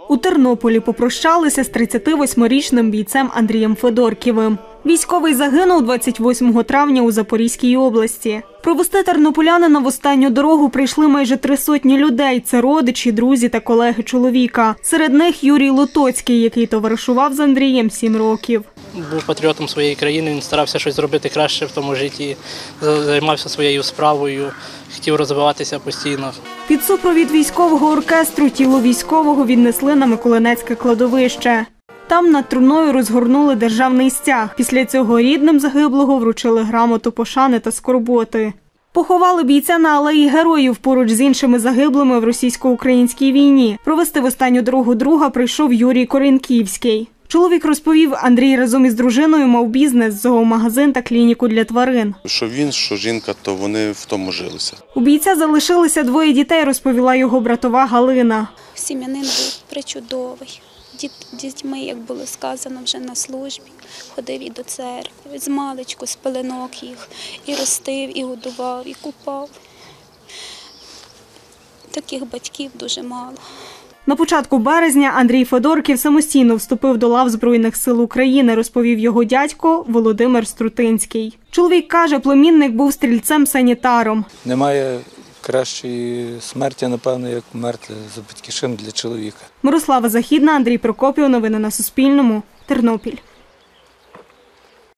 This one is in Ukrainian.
У Тернополі попрощалися з 38-річним бійцем Андрієм Федорківим. Військовий загинув 28 травня у Запорізькій області. Провести тернополянина в останню дорогу прийшли майже 300 людей. Це родичі, друзі та колеги чоловіка. Серед них Юрій Лотоцький, який товаришував з Андрієм 7 років. Був патріотом своєї країни, він старався щось зробити краще в тому житті, займався своєю справою, хотів розвиватися постійно. Під супровід військового оркестру тіло військового віднесли на Миколинецьке кладовище. Там над труною розгорнули державний стяг. Після цього рідним загиблого вручили грамоту пошани та скорботи. Поховали бійця на алеї Героїв поруч з іншими загиблими в російсько-українській війні. Провести в останню дорогу друга прийшов Юрій Коренківський. Чоловік розповів, Андрій разом із дружиною мав бізнес, зоомагазин та клініку для тварин. Що він, що жінка, то вони в тому жилися. У бійця залишилися 2 дітей, розповіла його братова Галина. Сім'янин був причудовий. Дітьми, як було сказано, вже на службі. Ходив і до церкви, з маличку, з пеленок їх. І ростив, і годував, і купав. Таких батьків дуже мало. На початку березня Андрій Федорків самостійно вступив до лав Збройних сил України, розповів його дядько Володимир Струтинський. Чоловік каже, племінник був стрільцем-санітаром. Немає кращої смерті, напевно, як вмерти за батьківщину для чоловіка. Мирослава Західна, Андрій Прокопів. Новини на Суспільному. Тернопіль.